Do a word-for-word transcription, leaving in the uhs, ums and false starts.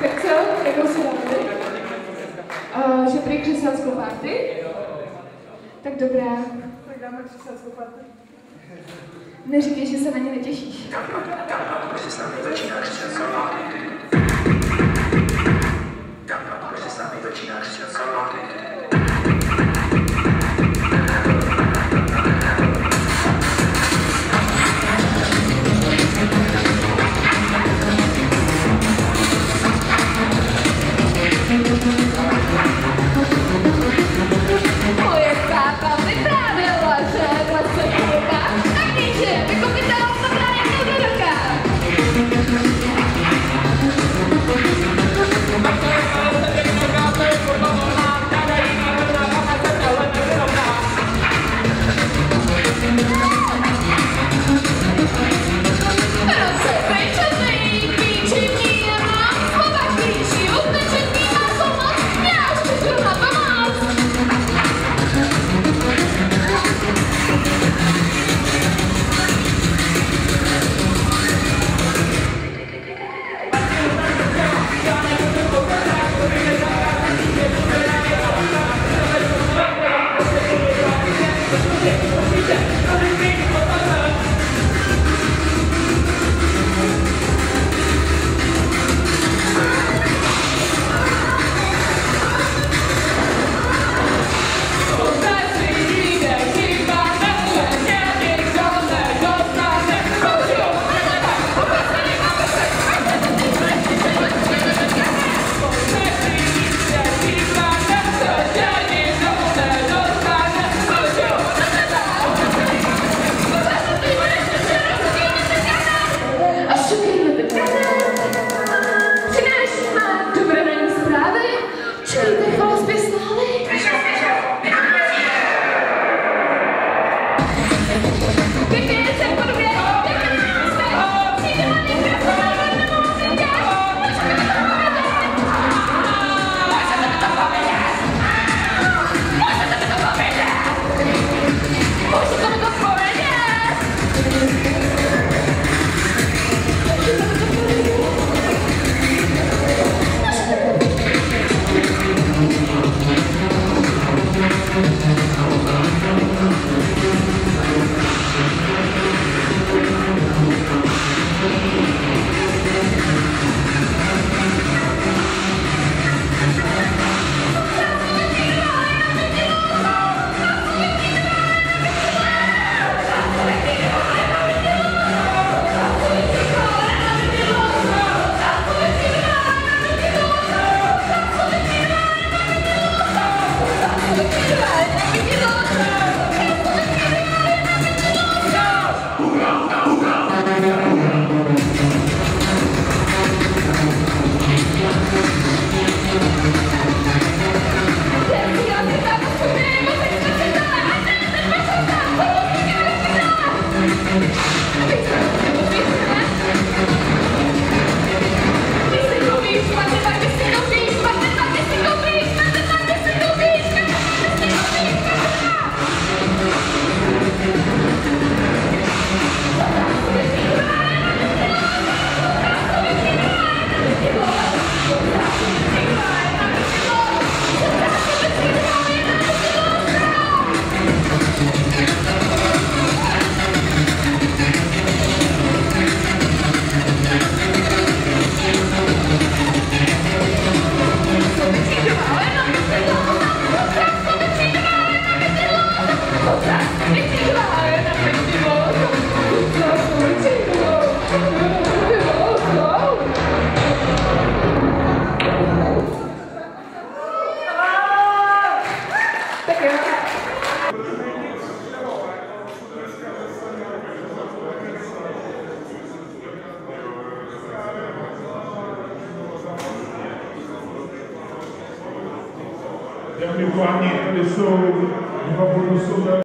Tak co? Jakou si dáme? Uh, že prý křesťanskou party? Tak dobrá. Tak dáme křesťanskou party. Neříkej, že se na ně netěšíš. Protože s námi začíná křesťanská party. Protože s námi začíná křesťanská party. Moje táta vyprávěla, že v lese chlupa a kníže vykopytala v podání do roka. Roce pejčatý, píči mě nemám, slova píši, utečetý má pomoc, já už přišel na pomoc. Dámy a páni, tady jsou dva bonusové